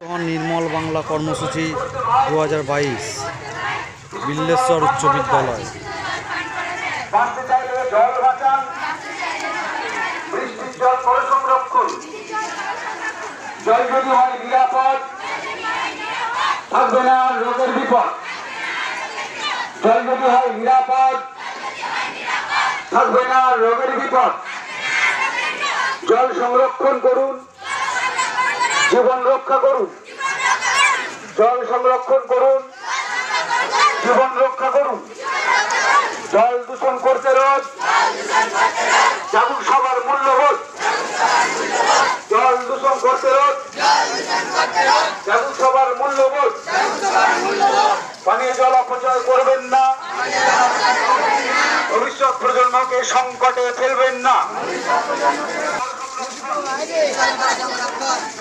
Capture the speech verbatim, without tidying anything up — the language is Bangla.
নির্মল বাংলা কর্মসূচি দু হাজার বাইশ বিল্লেশ্বর উচ্চ বিদ্যালয়। জল যদি হয় নিরাপদ, থাকবে না রোগের বিপদ। জল যদি হয় নিরাপদ, থাকবে না রোগের বিপদ। জল সংরক্ষণ করুন, জীবন রক্ষা করুন। জল সংরক্ষণ করুন, জীবন রক্ষা করুন। জল দূষণ করতে রোধ, জাগুক সবার মূল্যবোধ। জল দূষণ করতে রোধ, জাগুক সবার মূল্যবোধ। পানীয় জল অপচয় করবেন না, ভবিষ্যৎ প্রজন্মকে সংকটে ফেলবেন না।